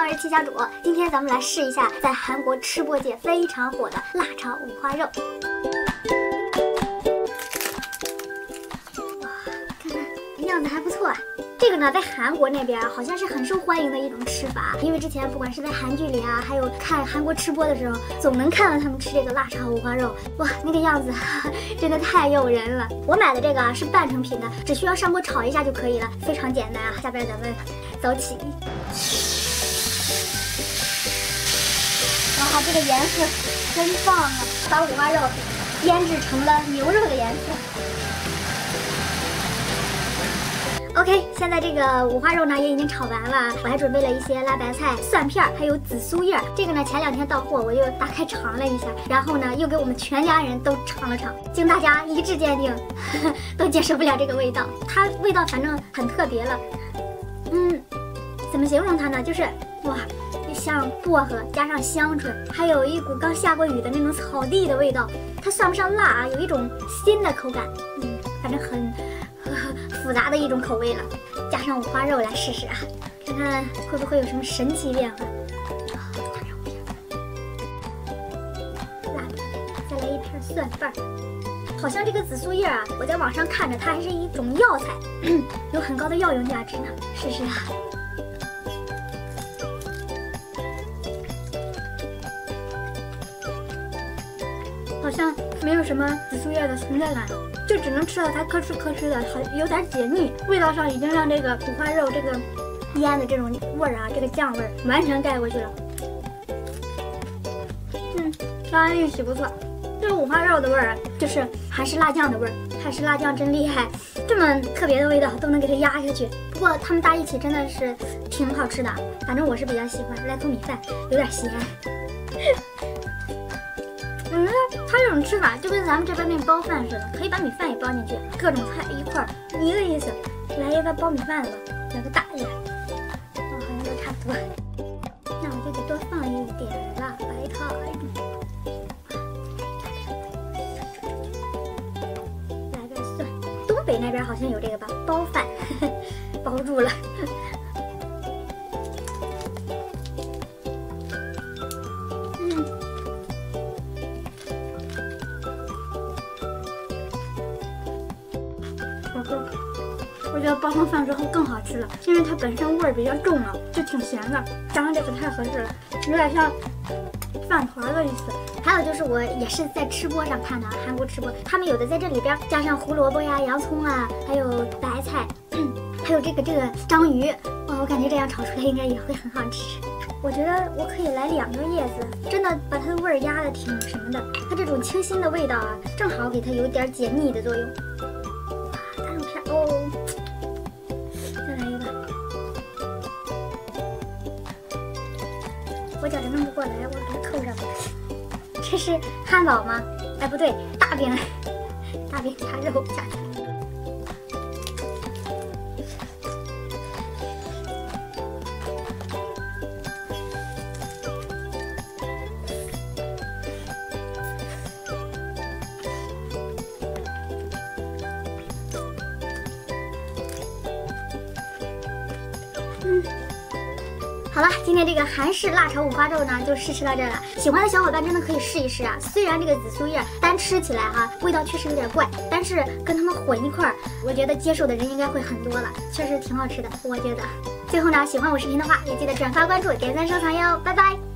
我是七小主。今天咱们来试一下在韩国吃播界非常火的辣炒五花肉。哇，看看样子还不错啊。这个呢，在韩国那边好像是很受欢迎的一种吃法，因为之前不管是在韩剧里啊，还有看韩国吃播的时候，总能看到他们吃这个辣炒五花肉。哇，那个样子真的太诱人了。我买的这个啊是半成品的，只需要上锅炒一下就可以了，非常简单啊。下边咱们走起。哇，这个颜色真棒啊！把五花肉腌制成了牛肉的颜色。OK， 现在这个五花肉呢也已经炒完了，我还准备了一些辣白菜、蒜片，还有紫苏叶。这个呢前2天到货，我又打开尝了一下，然后呢又给我们全家人都尝了尝，经大家一致鉴定，都接受不了这个味道。它味道反正很特别了，怎么形容它呢？就是哇，像薄荷加上香椿，还有一股刚下过雨的那种草地的味道。它算不上辣啊，有一种新的口感，反正很复杂的一种口味了。加上五花肉来试试啊，看看会不会有什么神奇变化。辣的，再来一片蒜瓣。好像这个紫苏叶啊，我在网上看着它还是一种药材，有很高的药用价值呢。试试啊。好像没有什么紫苏叶的存在感，就只能吃到它吭哧吭哧的，有点解腻。味道上已经让这个五花肉这个腌的这种味儿啊，这个酱味儿完全盖过去了。刚刚一起不错。这个五花肉的味儿啊，就是韩式辣酱的味儿。韩式辣酱真厉害，这么特别的味道都能给它压下去。不过它们搭一起真的是挺好吃的，反正我是比较喜欢。来口米饭，有点咸。它这种吃法就跟咱们这边那包饭似的，可以把米饭也包进去，各种菜一块儿，一个意思。来一个包米饭的吧，来个大一点，好像都差不多。那我就得多放一点辣白菜，来点蒜。东北那边好像有这个吧，包饭，包住了。我觉得包上饭之后更好吃了，因为它本身味儿比较重了，就挺咸的，加上这个太合适了，有点像饭团的意思。还有就是我也是在吃播上看的，韩国吃播，他们有的在这里边加上胡萝卜呀、洋葱啊，还有白菜，还有这个章鱼，哇，我感觉这样炒出来应该也会很好吃。我觉得我可以来2个叶子，真的把它的味儿压的挺什么的，它这种清新的味道啊，正好给它有点解腻的作用。大肉片哦。再来一个，我觉着弄不过来，我给它扣上吧。这是汉堡吗？哎，不对，大饼，大饼加肉加起来。好了，今天这个韩式辣炒五花肉呢，就试吃到这儿了。喜欢的小伙伴真的可以试一试啊！虽然这个紫苏叶单吃起来味道确实有点怪，但是跟它们混一块儿，我觉得接受的人应该会很多了，确实挺好吃的，我觉得。最后呢，喜欢我视频的话，也记得转发、关注、点赞、收藏哟，拜拜。